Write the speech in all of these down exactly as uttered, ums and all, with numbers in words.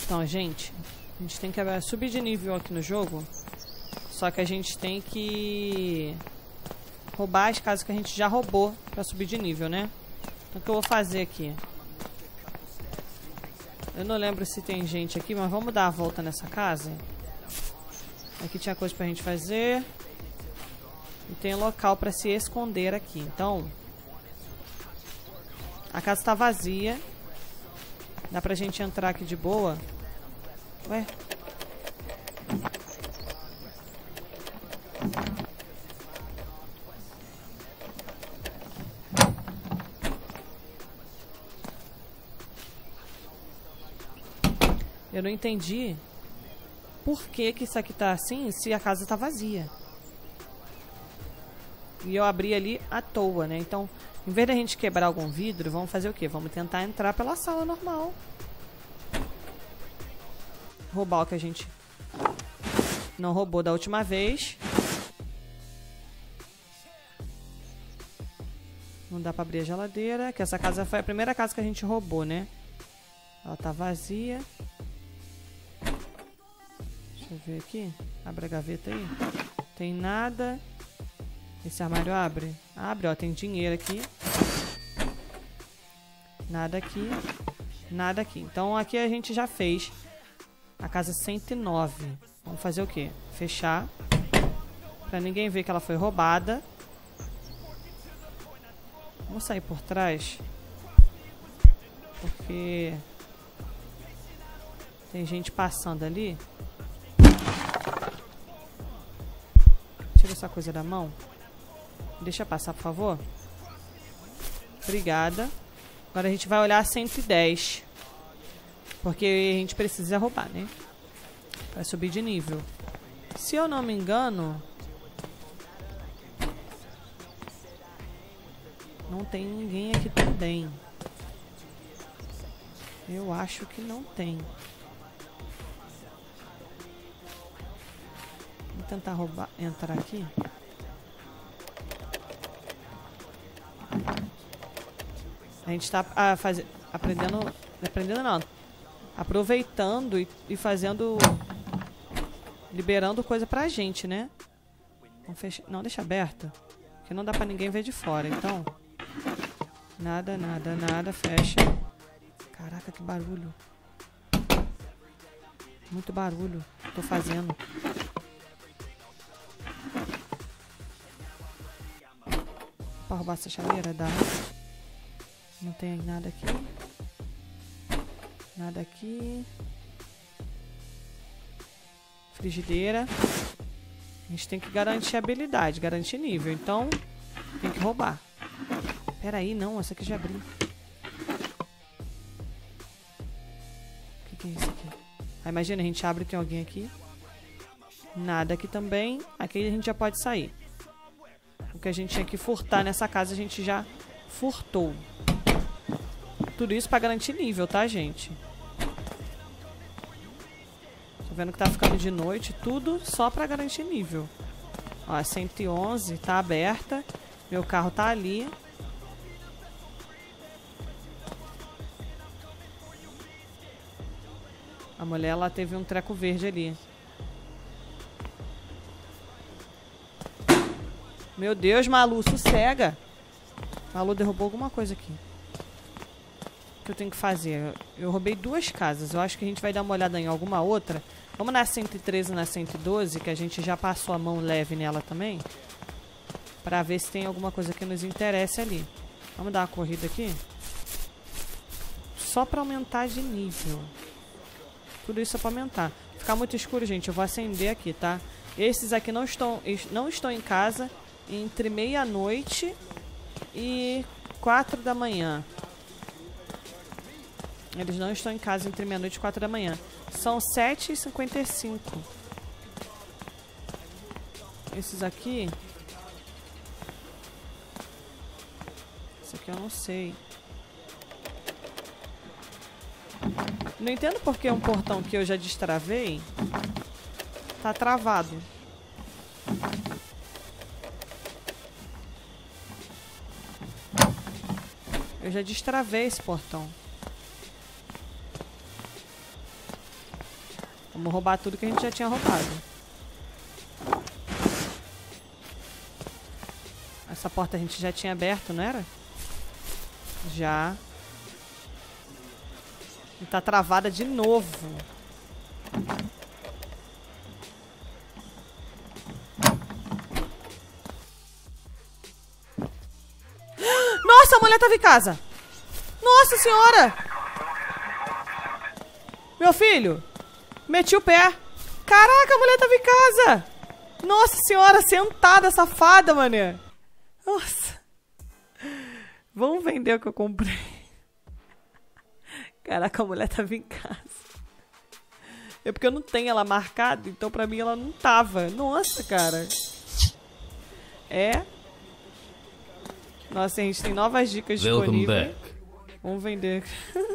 Então, gente, a gente tem que subir de nível aqui no jogo. Só que a gente tem que roubar as casas que a gente já roubou pra subir de nível, né? Então, o que eu vou fazer aqui? Eu não lembro se tem gente aqui, mas vamos dar a volta nessa casa. Aqui tinha coisa pra gente fazer. E tem local pra se esconder aqui. Então, a casa tá vazia. Dá pra gente entrar aqui de boa. Ué? Eu não entendi por que que isso aqui tá assim se a casa tá vazia. E eu abri ali à toa, né? Então, em vez da gente quebrar algum vidro, vamos fazer o quê? Vamos tentar entrar pela sala normal. Roubar o que a gente não roubou da última vez. Não dá pra abrir a geladeira, que essa casa foi a primeira casa que a gente roubou, né? Ela tá vazia. Deixa eu ver aqui. Abre a gaveta aí. Tem nada. Esse armário abre? Abre, ó. Tem dinheiro aqui. Nada aqui. Nada aqui. Então aqui a gente já fez a casa cento e nove. Vamos fazer o quê? Fechar. Pra ninguém ver que ela foi roubada. Vamos sair por trás. Porque tem gente passando ali. Tira essa coisa da mão. Deixa passar, por favor. Obrigada. Agora a gente vai olhar a cento e dez. Porque a gente precisa roubar, né? Pra subir de nível. Se eu não me engano, não tem ninguém aqui também. Eu acho que não tem. Vou tentar roubar, entrar aqui. A gente tá ah, faz, aprendendo... Aprendendo não. Aproveitando e, e fazendo... Liberando coisa pra gente, né? Vamos fechar, não, deixa aberta. Porque não dá pra ninguém ver de fora, então... Nada, nada, nada. Fecha. Caraca, que barulho. Muito barulho. Tô fazendo. Pra roubar essa chaleira, dá. Não tem nada aqui. Nada aqui. Frigideira. A gente tem que garantir habilidade, garantir nível. Então, tem que roubar. Pera aí, não. Essa aqui já abriu. O que, que é isso aqui? Ah, imagina, a gente abre e tem alguém aqui. Nada aqui também. Aqui a gente já pode sair. O que a gente tinha que furtar nessa casa, a gente já furtou. Tudo isso pra garantir nível, tá, gente? Tô vendo que tá ficando de noite. Tudo só pra garantir nível. Ó, a cento e onze tá aberta. Meu carro tá ali. A mulher, ela teve um treco verde ali. Meu Deus, Malu, sossega. Malu derrubou alguma coisa aqui. O que eu tenho que fazer? Eu roubei duas casas. Eu acho que a gente vai dar uma olhada em alguma outra. Vamos na cento e treze e na cento e doze, que a gente já passou a mão leve nela também. Pra ver se tem alguma coisa que nos interesse ali. Vamos dar uma corrida aqui. Só pra aumentar de nível. Tudo isso é pra aumentar. Ficar muito escuro, gente, eu vou acender aqui, tá? Esses aqui não estão, não estão em casa entre meia-noite e quatro da manhã. Eles não estão em casa entre meia-noite e quatro da manhã. São sete e cinquenta e cinco. Esses aqui... Esse aqui eu não sei. Não entendo porque um portão que eu já destravei tá travado. Eu já destravei esse portão. Vamos roubar tudo que a gente já tinha roubado. Essa porta a gente já tinha aberto, não era? Já. E tá travada de novo. Nossa, a mulher tava em casa. Nossa senhora. Meu filho. Meti o pé. Caraca, a mulher tava em casa. Nossa senhora, sentada, safada, mané. Nossa. Vamos vender o que eu comprei. Caraca, a mulher tava em casa. É porque eu não tenho ela marcada, então pra mim ela não tava. Nossa, cara. É. Nossa, a gente tem novas dicas disponíveis. Vamos vender.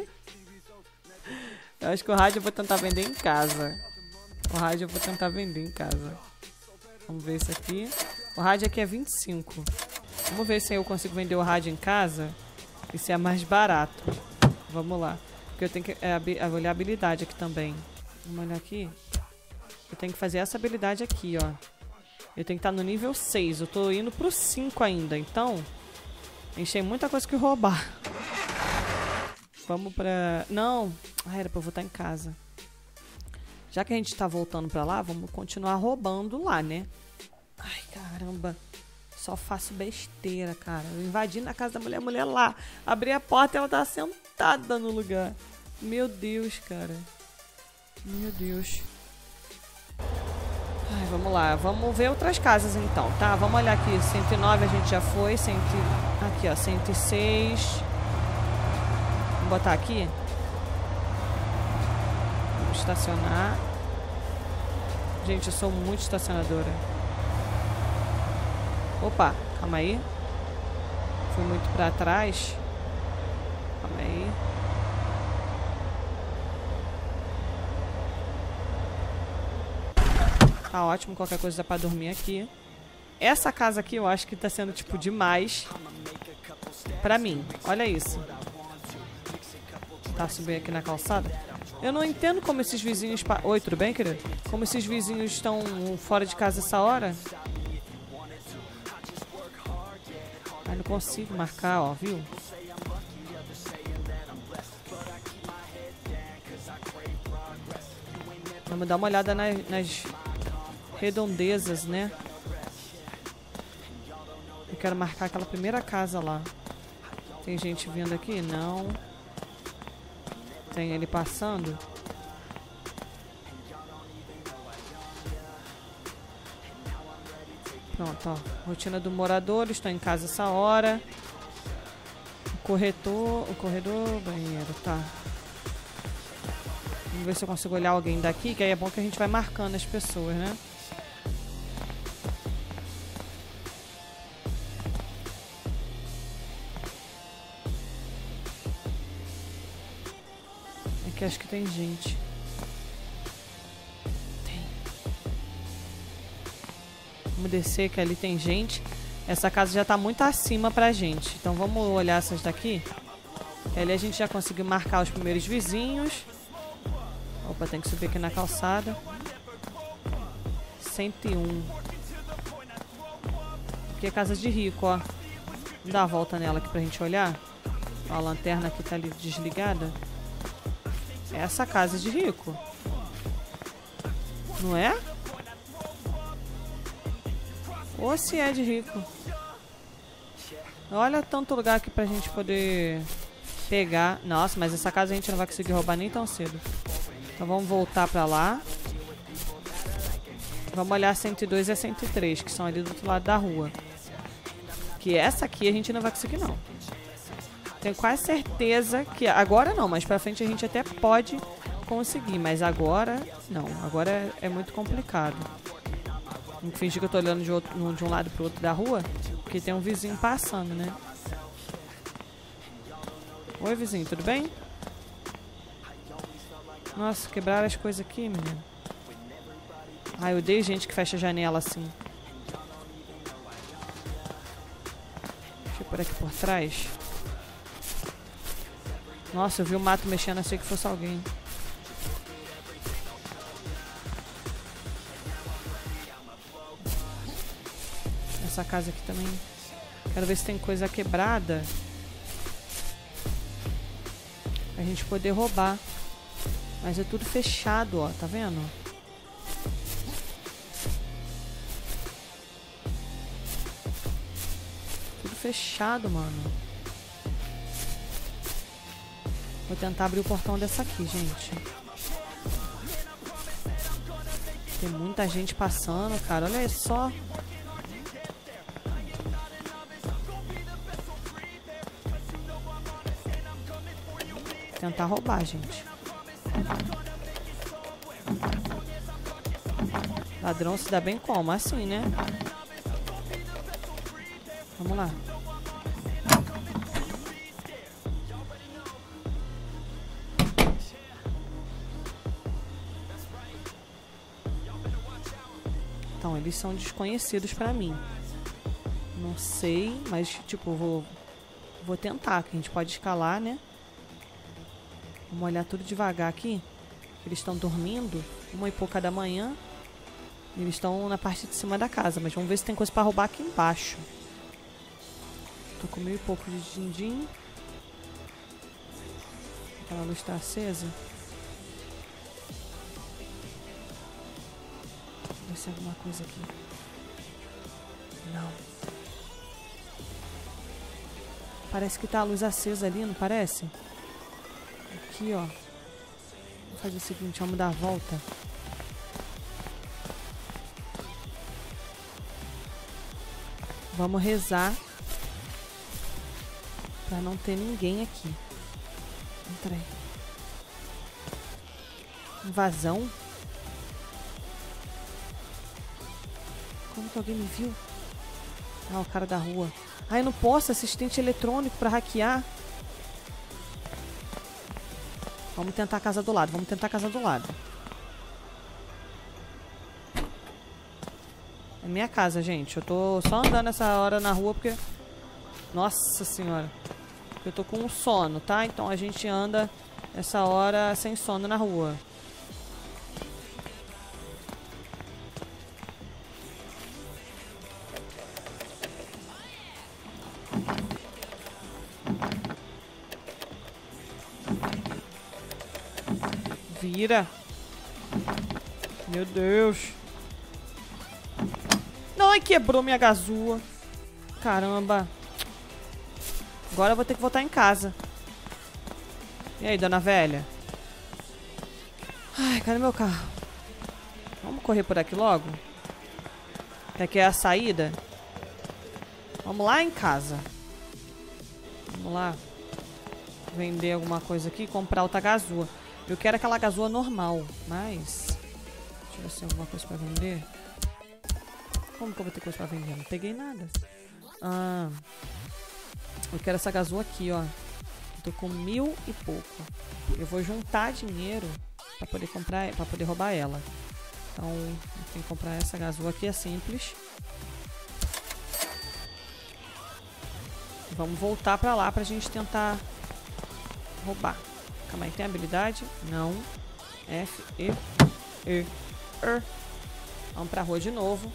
Eu acho que o rádio eu vou tentar vender em casa. O rádio eu vou tentar vender em casa. Vamos ver isso aqui. O rádio aqui é vinte e cinco. Vamos ver se eu consigo vender o rádio em casa. E se é mais barato. Vamos lá. Porque eu tenho que é, olhar a habilidade aqui também. Vamos olhar aqui. Eu tenho que fazer essa habilidade aqui, ó. Eu tenho que estar no nível seis. Eu tô indo pro cinco ainda. Então, a gente tem muita coisa que roubar. Vamos pra... Não. Ah, era pra eu voltar em casa. Já que a gente tá voltando pra lá, vamos continuar roubando lá, né? Ai, caramba. Só faço besteira, cara. Eu invadi na casa da mulher, a mulher lá. Abri a porta e ela tá sentada no lugar. Meu Deus, cara. Meu Deus. Ai, vamos lá. Vamos ver outras casas então, tá? Vamos olhar aqui. cento e nove a gente já foi. cem... Aqui, ó. cento e seis. Vamos botar aqui. Vamos estacionar. Gente, eu sou muito estacionadora. Opa, calma aí. Fui muito pra trás. Calma aí. Tá ótimo, qualquer coisa dá pra dormir aqui. Essa casa aqui eu acho que tá sendo, tipo, demais pra mim. Olha isso. Tá subindo aqui na calçada. Eu não entendo como esses vizinhos... Pa... Oi, tudo bem, querido? Como esses vizinhos estão fora de casa essa hora. Ai, não consigo marcar, ó, viu? Vamos dar uma olhada nas, nas redondezas, né? Eu quero marcar aquela primeira casa lá. Tem gente vindo aqui? Não. Tem ele passando? Pronto, ó. Rotina do morador. Estou em casa essa hora. O corretor... O corredor... Banheiro, tá. Vamos ver se eu consigo olhar alguém daqui, que aí é bom que a gente vai marcando as pessoas, né? Aqui acho que tem gente. Tem. Vamos descer, que ali tem gente. Essa casa já tá muito acima pra gente. Então vamos olhar essas daqui. Que ali a gente já conseguiu marcar os primeiros vizinhos. Opa, tem que subir aqui na calçada. cento e um. Aqui é casa de rico, ó. Vamos dar uma volta nela aqui pra gente olhar. Ó, a lanterna aqui tá ali desligada. Essa casa é de rico. Não é? Ou se é de rico. Olha tanto lugar aqui pra gente poder pegar. Nossa, mas essa casa a gente não vai conseguir roubar nem tão cedo. Então vamos voltar pra lá. Vamos olhar cento e dois e a cento e três, que são ali do outro lado da rua. Que essa aqui a gente não vai conseguir, não. Tenho quase certeza que... Agora não, mas pra frente a gente até pode conseguir. Mas agora, não. Agora é, é muito complicado. Vamos fingir que eu tô olhando de, outro, de um lado pro outro da rua. Porque tem um vizinho passando, né? Oi, vizinho, tudo bem? Nossa, quebraram as coisas aqui, menino. Ai, eu odeio gente que fecha a janela assim. Deixa eu por aqui por trás. Nossa, eu vi o mato mexendo, achei que fosse alguém. Essa casa aqui também. Quero ver se tem coisa quebrada. Pra gente poder roubar. Mas é tudo fechado, ó. Tá vendo? Tudo fechado, mano. Vou tentar abrir o portão dessa aqui, gente. Tem muita gente passando, cara. Olha aí só. Tentar roubar, gente. Ladrão se dá bem como? Assim, né? Vamos lá. Então, eles são desconhecidos pra mim. Não sei, mas, tipo, vou, vou tentar, que a gente pode escalar, né? Vamos olhar tudo devagar aqui. Eles estão dormindo, uma e pouca da manhã. Eles estão na parte de cima da casa, mas vamos ver se tem coisa pra roubar aqui embaixo. Tô com mil e pouco de din-din. Aquela luz tá acesa. Ver se alguma coisa aqui. Não. Parece que tá a luz acesa ali, não parece? Aqui, ó. Vamos fazer o seguinte, vamos dar a volta. Vamos rezar pra não ter ninguém aqui. Entra aí. Invasão? Como que alguém me viu? Ah, o cara da rua. Ah, eu não posso, assistente eletrônico pra hackear. Vamos tentar a casa do lado, vamos tentar a casa do lado. É minha casa, gente. Eu tô só andando essa hora na rua porque... Nossa senhora. Eu tô com um sono, tá? Então a gente anda essa hora sem sono na rua. Vira. Meu Deus. Ai, quebrou minha gazua. Caramba. Agora eu vou ter que voltar em casa. E aí, dona velha? Ai, cadê meu carro? Vamos correr por aqui logo? Que aqui é a saída. Vamos lá em casa. Vamos lá. Vender alguma coisa aqui e comprar outra gazua. Eu quero aquela gazua normal, mas... Deixa eu ver se tem alguma coisa pra vender. Como que eu vou ter coisa pra vender? Não peguei nada. Ah... Eu quero essa gazua aqui, ó. Eu tô com mil e pouco. Eu vou juntar dinheiro pra poder comprar, pra poder roubar ela. Então, eu tenho que comprar essa gazua aqui, é simples. Vamos voltar pra lá pra gente tentar roubar. Calma aí, tem habilidade? Não. F, E, E, R. Vamos pra rua de novo.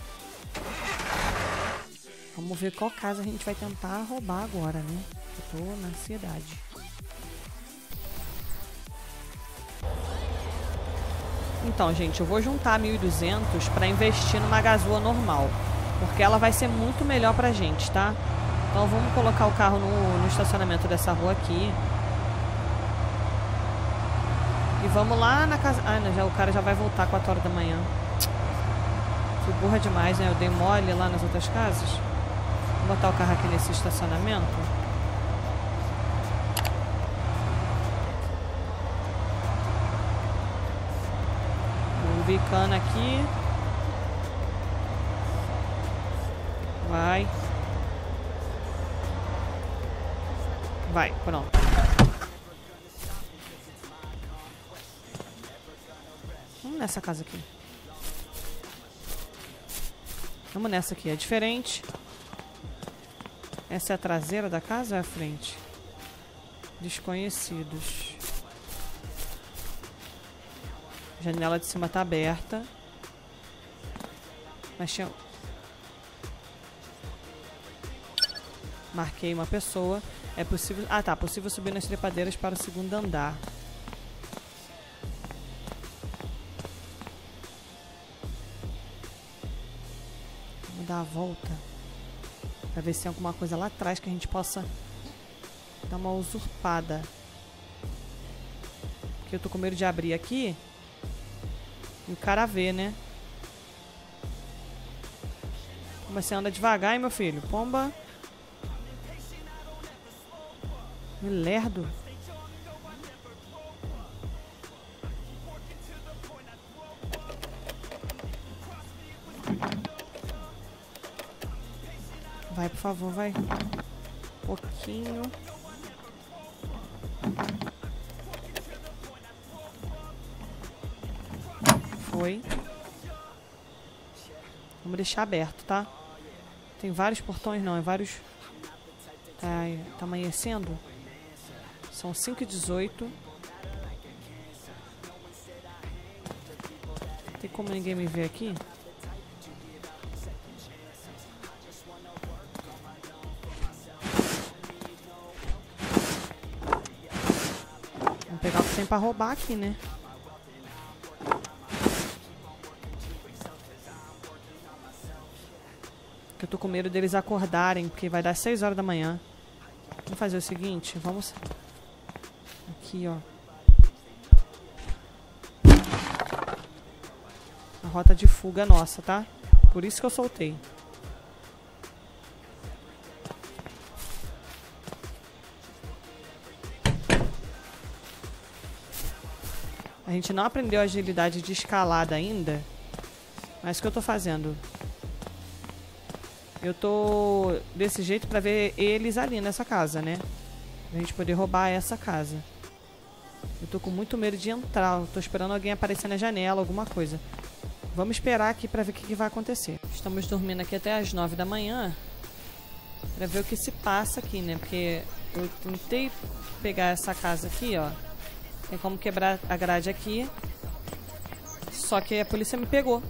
Vamos ver qual casa a gente vai tentar roubar agora, né? Eu tô na ansiedade. Então, gente, eu vou juntar mil e duzentos pra investir numa gazua normal. Porque ela vai ser muito melhor pra gente, tá? Então vamos colocar o carro no, no estacionamento dessa rua aqui. E vamos lá na casa... Ah, não, já, o cara já vai voltar quatro horas da manhã. Fui burra demais, né? Eu dei mole lá nas outras casas. Vou botar o carro aqui nesse estacionamento. Vou ubicando aqui. Vai. Vai, pronto. Vamos nessa casa aqui. Vamos nessa aqui, é diferente. Essa é a traseira da casa ou é a frente? Desconhecidos. A janela de cima tá aberta. Mas tinha... Marquei uma pessoa. É possível... Ah, tá. Possível subir nas trepadeiras para o segundo andar. Vamos dar a volta. Pra ver se tem alguma coisa lá atrás que a gente possa dar uma usurpada. Porque eu tô com medo de abrir aqui e o cara vê, né? Mas você anda devagar, hein, meu filho? Pomba. Me lerdo. Vai, por favor, vai. Um pouquinho. Foi. Vamos deixar aberto, tá? Tem vários portões, não. É vários... Tá, tá amanhecendo? São cinco e dezoito. Tem como ninguém me ver aqui? Vamos pegar o que tem pra roubar aqui, né? Eu tô com medo deles acordarem, porque vai dar seis horas da manhã. Vamos fazer o seguinte, vamos... Aqui, ó. A rota de fuga nossa, tá? Por isso que eu soltei. A gente não aprendeu a agilidade de escalada ainda. Mas o que eu tô fazendo? Eu tô desse jeito pra ver eles ali nessa casa, né? Pra gente poder roubar essa casa. Eu tô com muito medo de entrar. Eu tô esperando alguém aparecer na janela, alguma coisa. Vamos esperar aqui pra ver o que, que vai acontecer. Estamos dormindo aqui até as nove da manhã. Pra ver o que se passa aqui, né? Porque eu tentei pegar essa casa aqui, ó. Tem como quebrar a grade aqui. Só que a polícia me pegou.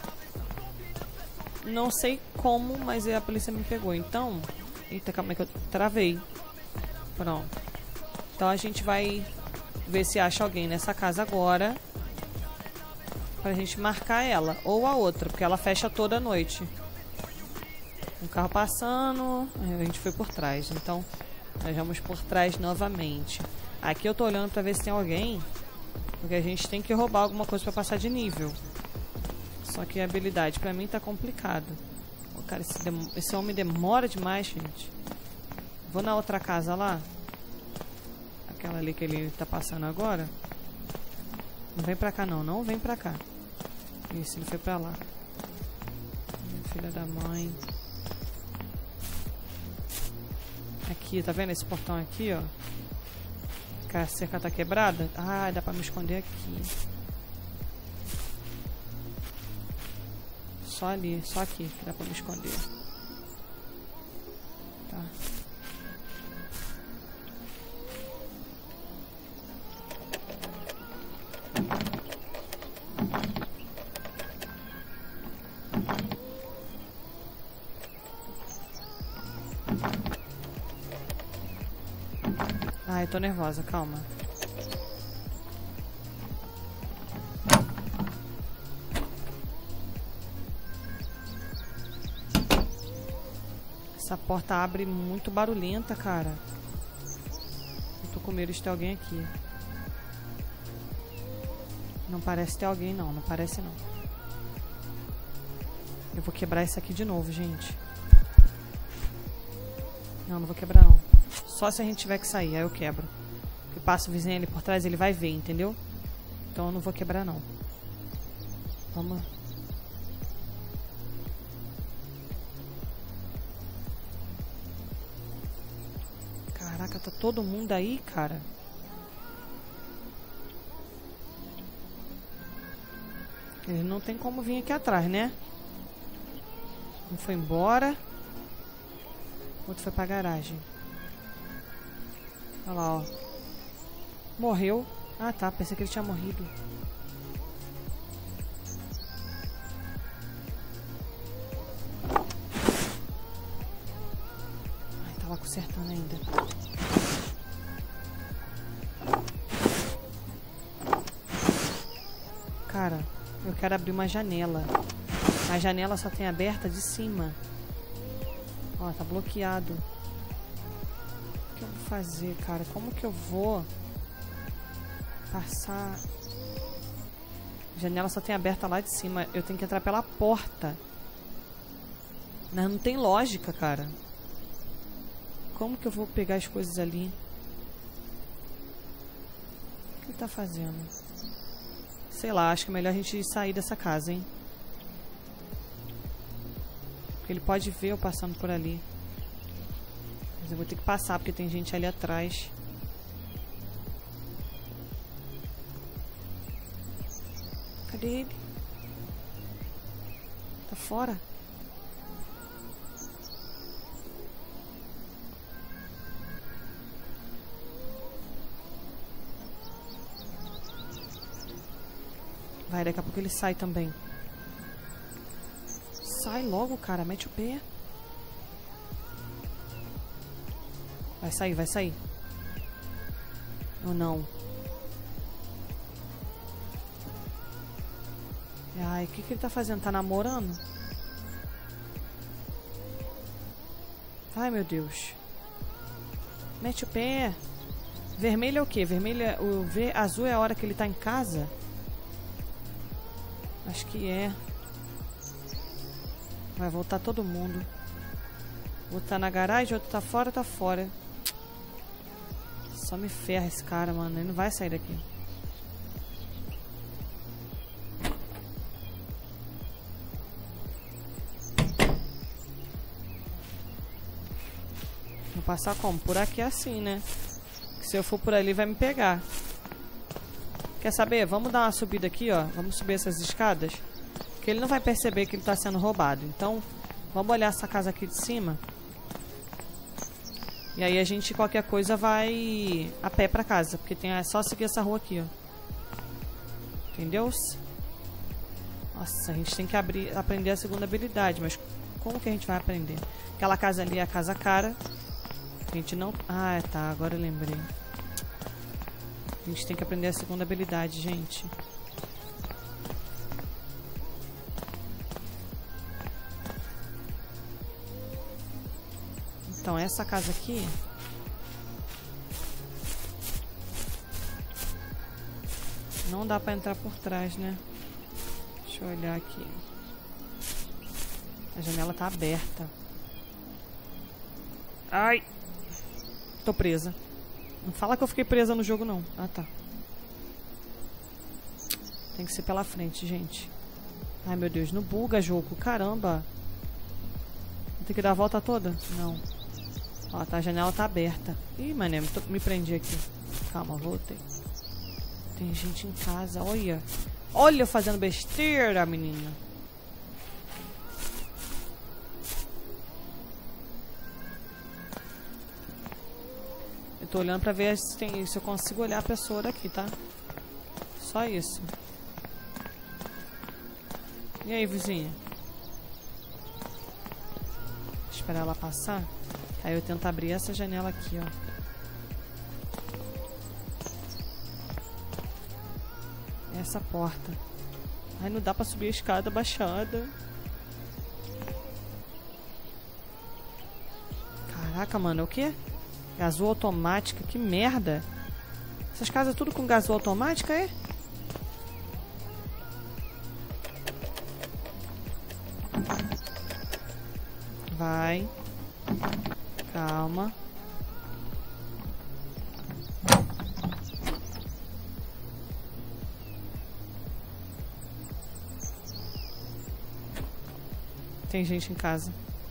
Não sei como, mas a polícia me pegou. Então... Eita, calma aí que eu travei. Pronto. Então a gente vai ver se acha alguém nessa casa agora. Pra gente marcar ela. Ou a outra, porque ela fecha toda a noite. Um carro passando. A gente foi por trás. Então, nós vamos por trás novamente. Aqui eu tô olhando pra ver se tem alguém. Porque a gente tem que roubar alguma coisa pra passar de nível. Só que a habilidade pra mim tá complicado. Oh, cara, esse, esse homem demora demais, gente. Vou na outra casa lá. Aquela ali que ele tá passando agora. Não vem pra cá não, não vem pra cá. Isso, ele foi pra lá. Filha da mãe. Aqui, tá vendo esse portão aqui, ó? Que a cerca tá quebrada. Ah, dá pra me esconder aqui. Só ali, só aqui que dá pra me esconder. Tá. Ai, tô nervosa, calma. Essa porta abre muito barulhenta, cara. Eu tô com medo de ter alguém aqui. Não parece ter alguém, não. Não parece, não. Eu vou quebrar isso aqui de novo, gente. Não, não vou quebrar, não. Só se a gente tiver que sair, aí eu quebro. Porque passa o vizinho ali por trás, ele vai ver, entendeu? Então eu não vou quebrar, não. Vamos... Caraca, tá todo mundo aí, cara. Ele não tem como vir aqui atrás, né? Um foi embora. O outro foi pra garagem. Olha lá, ó. Morreu. Ah, tá. Pensei que ele tinha morrido. Ai, tava acertando ainda. Cara, eu quero abrir uma janela. A janela só tem aberta de cima. Ó, tá bloqueado. O que eu vou fazer, cara? Como que eu vou passar? A janela só tem aberta lá de cima. Eu tenho que entrar pela porta. Mas não tem lógica, cara. Como que eu vou pegar as coisas ali? O que ele tá fazendo? Sei lá, acho que é melhor a gente sair dessa casa, hein? Porque ele pode ver eu passando por ali. Mas eu vou ter que passar, porque tem gente ali atrás. Cadê ele? Tá fora? Vai, daqui a pouco ele sai também. Sai logo, cara. Mete o pé. Vai sair, vai sair. Ou não? Ai, o que, que ele tá fazendo? Tá namorando? Ai, meu Deus. Mete o pé. Vermelho é o quê? Vermelho é... O ver... azul é a hora que ele tá em casa? Acho que é. Vai voltar todo mundo. Outro tá na garagem, outro tá fora, tá fora. Só me ferra esse cara, mano. Ele não vai sair daqui. Vou passar como? Por aqui é assim, né? Que se eu for por ali vai me pegar. Quer saber? Vamos dar uma subida aqui, ó. Vamos subir essas escadas. Que ele não vai perceber que ele tá sendo roubado. Então, vamos olhar essa casa aqui de cima. E aí a gente, qualquer coisa, vai a pé pra casa. Porque tem, é só seguir essa rua aqui, ó. Entendeu? Nossa, a gente tem que abrir, aprender a segunda habilidade. Mas como que a gente vai aprender? Aquela casa ali é a casa cara. A gente não... Ah, tá. Agora eu lembrei. A gente tem que aprender a segunda habilidade, gente. Então, essa casa aqui... Não dá pra entrar por trás, né? Deixa eu olhar aqui. A janela tá aberta. Ai! Tô presa. Não fala que eu fiquei presa no jogo, não. Ah, tá. Tem que ser pela frente, gente. Ai, meu Deus. Não buga, jogo. Caramba. Vou ter que dar a volta toda? Não. Ó, tá, a janela tá aberta. Ih, mané, me, me prendi aqui. Calma, voltei. Tem gente em casa. Olha. Olha eu fazendo besteira, menina. Eu tô olhando pra ver se, tem, se eu consigo olhar a pessoa daqui, tá? Só isso. E aí, vizinha? Esperar ela passar. Aí eu tento abrir essa janela aqui, ó. Essa porta. Ai, não dá pra subir a escada baixada. Caraca, mano, é o quê? Gasol automática, que merda. Essas casas tudo com gasol automática, é? Vai. Calma. Tem gente em casa.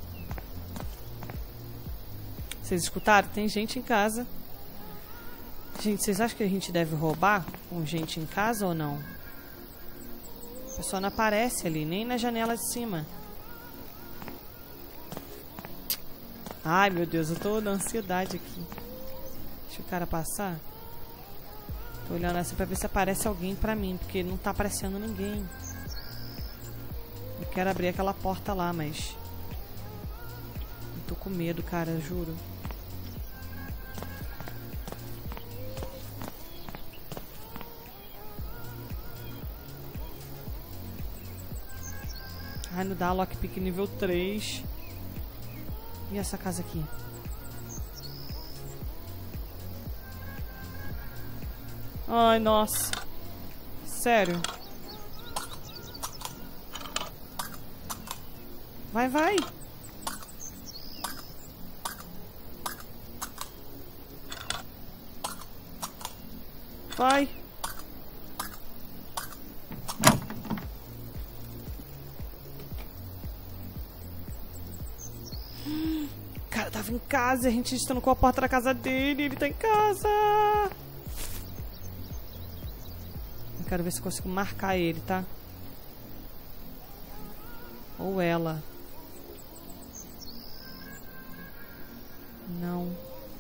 Vocês escutaram? Tem gente em casa. Gente, vocês acham que a gente deve roubar com gente em casa ou não? A pessoa não aparece ali, nem na janela de cima. Ai, meu Deus, eu tô na ansiedade aqui. Deixa o cara passar. Tô olhando assim pra ver se aparece alguém pra mim, porque não tá aparecendo ninguém. Eu quero abrir aquela porta lá, mas... eu tô com medo, cara, juro. Ai, não dá. Lockpick nível três. E essa casa aqui? Ai, nossa. Sério. Vai, vai. Vai. O cara tava em casa e a gente está com a porta da casa dele. Ele tá em casa. Eu quero ver se eu consigo marcar ele, tá? Ou ela. Não.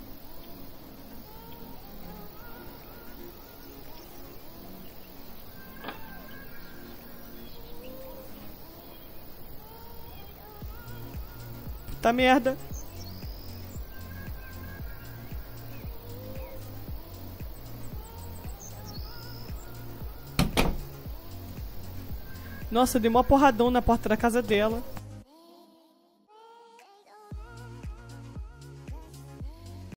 Puta merda. Nossa, dei uma porradão na porta da casa dela.